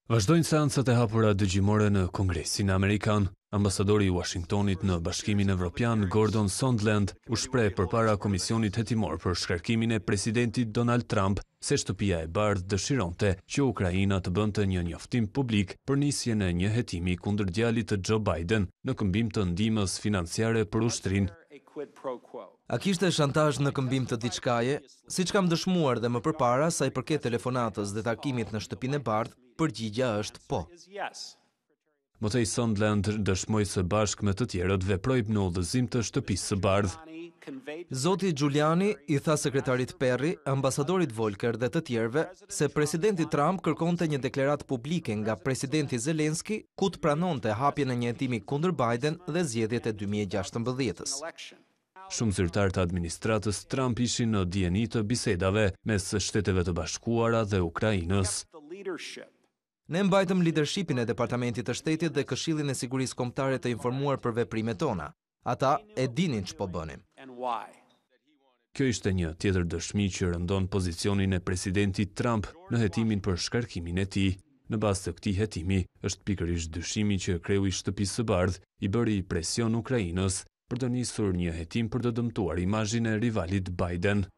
Vazhdojnë seancat e hapura dëgjimore në Kongresin Amerikan. Ambasadori i Washingtonit në Bashkimin Evropian, Gordon Sondland, u shpreh përpara Komisionit Hetimor për shkarkimin e presidentit Donald Trump se Shtëpia e Bardhë dëshironte që Ukraina të bënte një njoftim publik për nisjen e një hetimi kundër djalit të Joe Biden në këmbim të ndihmës financiare për ushtrinë. A kishte shantazh në këmbim të diçkaje? Siç kam dëshmuar dhe më përpara, sa i përket telefonatës dhe takimit në Shtëpinë e Bardhë, përgjigja është po. Motej Sondland dëshmoi se bashkë me të tjerët veproi në udhëzim të Shtëpisë së Bardhë. Zoti Giuliani i tha sekretarit Perry, ambasadorit Volker dhe të tjerëve se presidenti Trump kërkonte një deklaratë publike nga presidenti Zelenski ku të pranonte hapjen e një hetimi kundër Biden dhe zgjedhjet e 2016-s. Shumë zyrtar të administratës Trump ishin në dieni të bisedave mes Shteteve të Bashkuara dhe Ukrainës. Ne mbajtëm leadershipin e Departamentit të Shtetit dhe Këshillin e Sigurisë Kombëtare të informuar për veprimet tona. Ata e dinin ç'po bënim. Kjo ishte një tjetër dëshmi që rëndon pozicionin e presidentit Trump në hetimin për shkarkimin e tij. Në bazë të këtij hetimi është pikërisht dyshimi që kreu i Shtëpisë së Bardhë i bëri presion Ukrainës për të nisur një hetim për të dëmtuar imazhin e rivalit Biden.